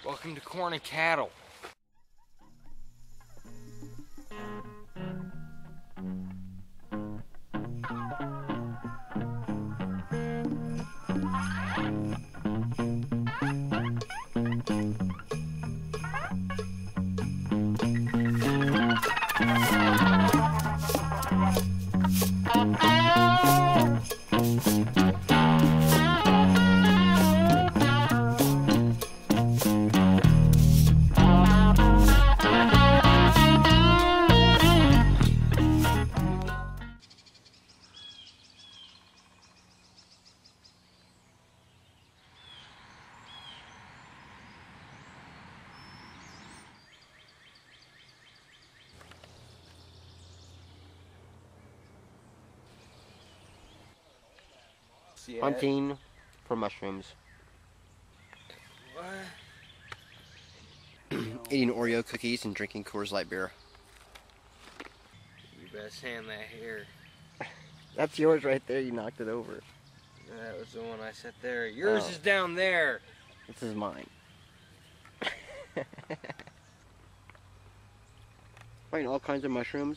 Welcome to Corn and Cattle. Hunting for mushrooms. What? Eating Oreo cookies and drinking Coors Light beer. You best hand that here. That's yours right there. You knocked it over. That was the one I set there. Yours is down there. This is mine. Find all kinds of mushrooms,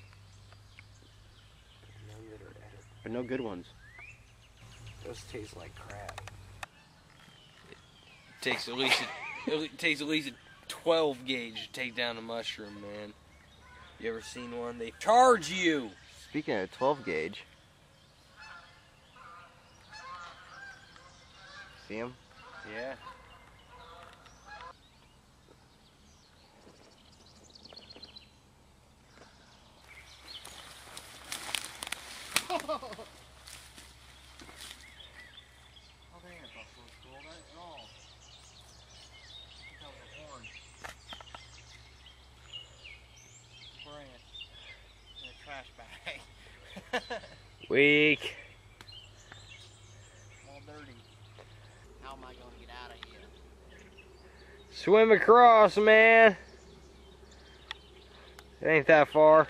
None that are edible. but no good ones. Those taste like crap. It takes at least a 12 gauge to take down a mushroom, man. You ever seen one? They charge you. Speaking of 12 gauge, see him? Yeah. Weak. All dirty. How am I going to get out of here? Swim across, man. It ain't that far.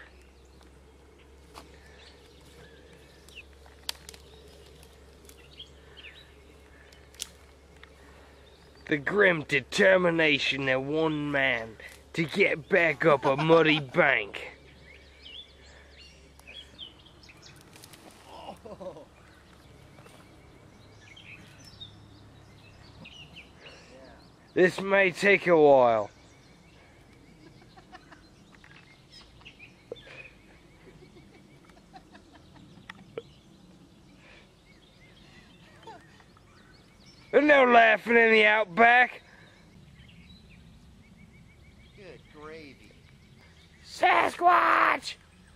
The grim determination of one man to get back up a muddy bank. This may take a while. There's no laughing in the outback. Good gravy. Sasquatch!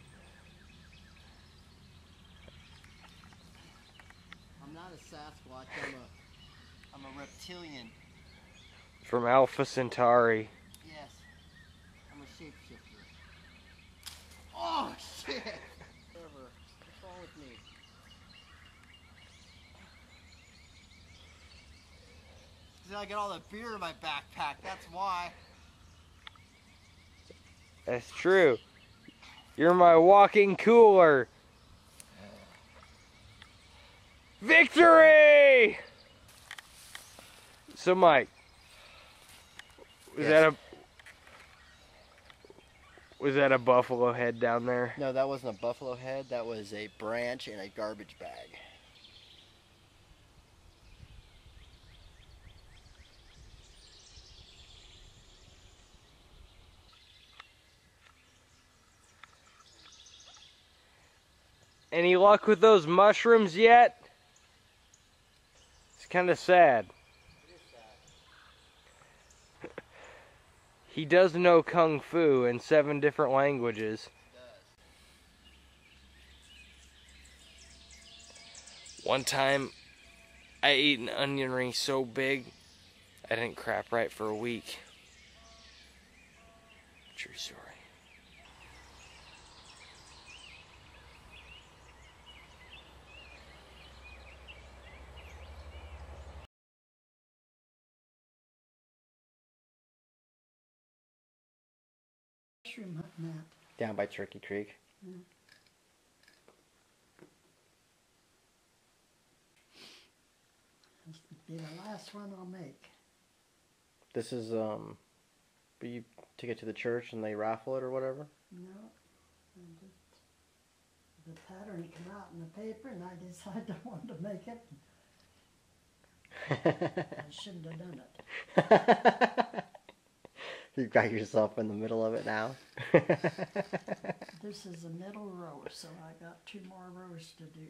I'm not a Sasquatch. I'm a reptilian. From Alpha Centauri. Yes. I'm a shapeshifter. Oh shit! Whatever. What's wrong with me? Because I got all the beer in my backpack. That's why. That's true. You're my walking cooler. Victory! So, Mike, Yes. was that a buffalo head down there? No, that wasn't a buffalo head. That was a branch in a garbage bag. Any luck with those mushrooms yet? It's kind of sad. He does know Kung Fu in 7 different languages. One time, I ate an onion ring so big, I didn't crap right for a week. True story. Mushroom hunting at? Down by Turkey Creek. Yeah. This will be the last one I'll make. This is, but you take it to the church and they raffle it or whatever? No. And the pattern came out in the paper and I decided I wanted to make it. I shouldn't have done it. You got yourself in the middle of it now? This is the middle row, so I got 2 more rows to do.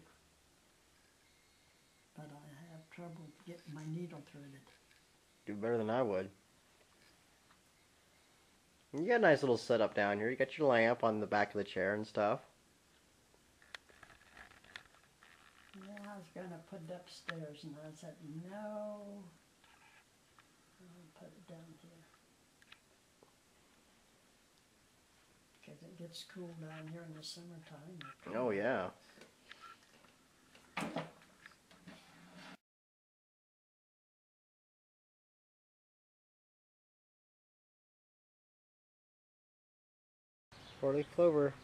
But I have trouble getting my needle threaded. Do better than I would. You got a nice little setup down here. You got your lamp on the back of the chair and stuff. Yeah, I was going to put it upstairs, and I said, no, I'll put it down here. Because it gets cool down here in the summertime. Oh, yeah. Four-leaf clover.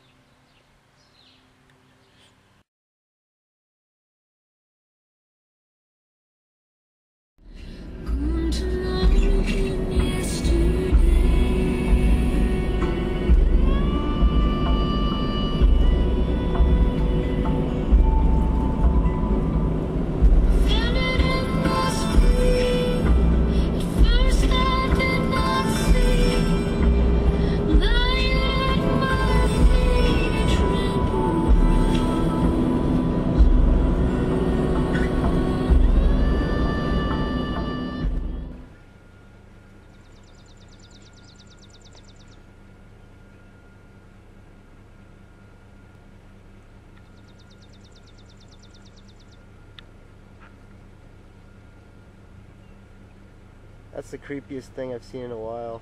That's the creepiest thing I've seen in a while.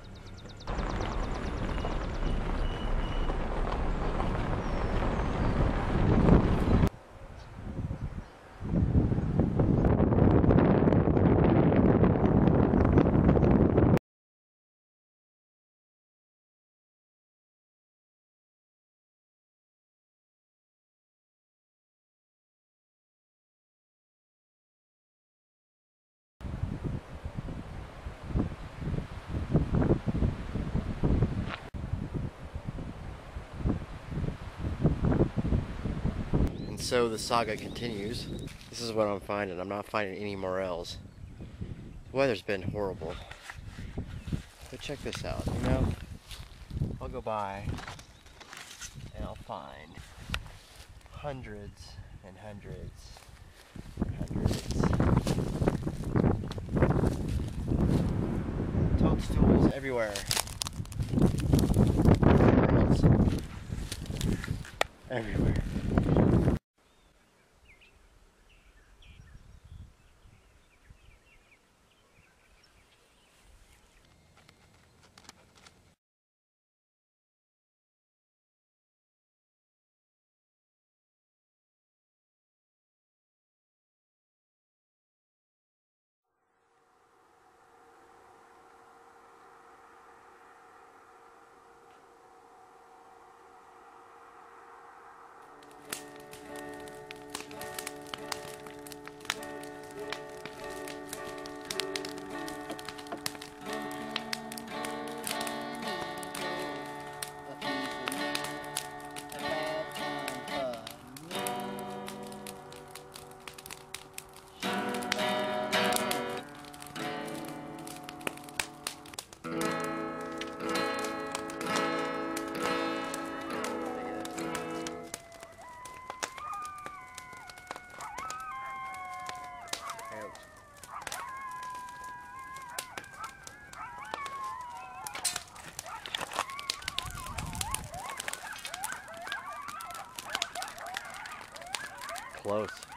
So the saga continues. This is what I'm finding. I'm not finding any morels. The weather's been horrible. But check this out, you know? I'll go by and I'll find hundreds and hundreds and hundreds. Toadstools everywhere. Morels. Everywhere. Close.